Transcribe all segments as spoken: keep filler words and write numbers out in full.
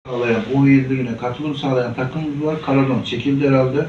Sağlayan, U yedi Ligi'ne katılım sağlayan takımımız var. Karadon çekildi herhalde.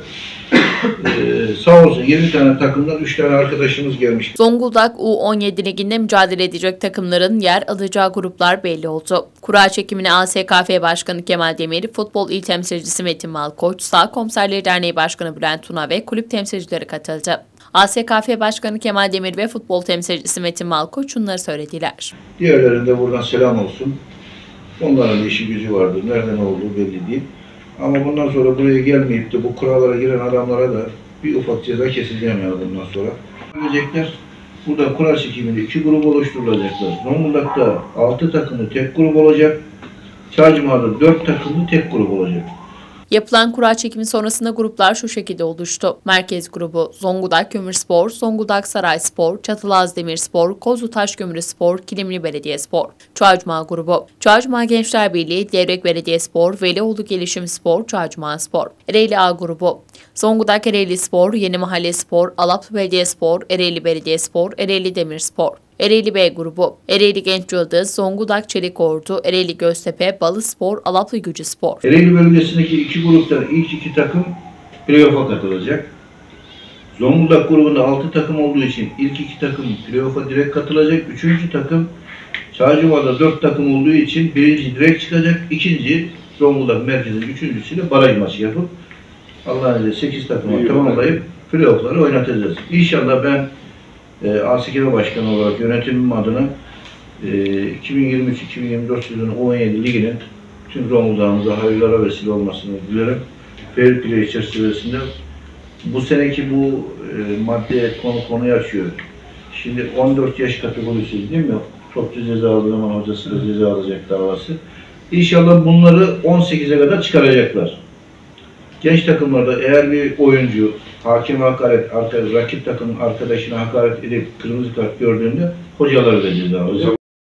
Ee, sağ olsun yirmi tane takımdan üç tane arkadaşımız gelmiş. Zonguldak U on yedi Ligi'nde mücadele edecek takımların yer alacağı gruplar belli oldu. Kura çekimine A S K F Başkanı Kemal Demir, Futbol İl Temsilcisi Metin Malkoç, Sağ Komiserleri Derneği Başkanı Bülent Tuna ve kulüp temsilcileri katıldı. A S K F Başkanı Kemal Demir ve futbol temsilcisi Metin Malkoç şunları söylediler. Diğerlerinde buradan selam olsun. Onların da işi gücü vardır. Nereden olduğu belli değil. Ama bundan sonra buraya gelmeyip de bu kurallara giren adamlara da bir ufak ceza keseceğim yani bundan sonra. Gelecekler. Burada kura çekiminde iki grup oluşturulacaklar. Zonguldak'ta altı takımlı tek grup olacak. Çaycıma'da dört takımlı tek grup olacak. Yapılan kura çekimi sonrasında gruplar şu şekilde oluştu. Merkez grubu Zonguldak Kömürspor, Zonguldak Sarayspor, Çatalaz Demirspor, Kozlu Taşkömürüspor, Kilimli Belediyespor. Çaycuma grubu Çaycuma Gençler Birliği, Devrek Belediyespor, Velioğlu Gelişimspor, Çaycuma Spor. Ereğli A grubu Zonguldak Ereğli Spor, Yeni Mahalle Spor, Alaplı Belediyespor, Ereğli Belediyespor, Ereğli Demirspor. Ereğli B grubu Ereğli Genç Yıldız, Zonguldak Çelik Ordu, Ereğli Göztepe, Balıspor, Alaplı Gücüspor. Ereğli bölgesindeki iki gruptan ilk iki takım playoff'a katılacak. Zonguldak grubunda altı takım olduğu için ilk iki takım playoff'a direkt katılacak. Üçüncü takım Çaycuma'da dört takım olduğu için birinci direkt çıkacak. İkinci Zonguldak merkezinin üçüncüsüyle baraj maçı yapıp Allah'ın izniyle sekiz takıma tamamlayıp playoff'ları oynatacağız. İnşallah ben E, A S K F Başkanı olarak yönetimim adına e, iki bin yirmi üç iki bin yirmi dört sezonu U on yedi Ligi'nin tüm Zonguldak'ımıza hayırlara vesile olmasını dilerim. Fair play çerçevesinde bu seneki bu e, madde konu konuyu açıyor. Şimdi on dört yaş kategorisi değil mi? Topçu ceza aldığı zaman hocası da ceza alacak davası. İnşallah bunları on sekize kadar çıkaracaklar. Genç takımlarda eğer bir oyuncu hakime hakaret, rakip takımın arkadaşına hakaret edip kırmızı kart gördüğünde hocaları da ceza alacak.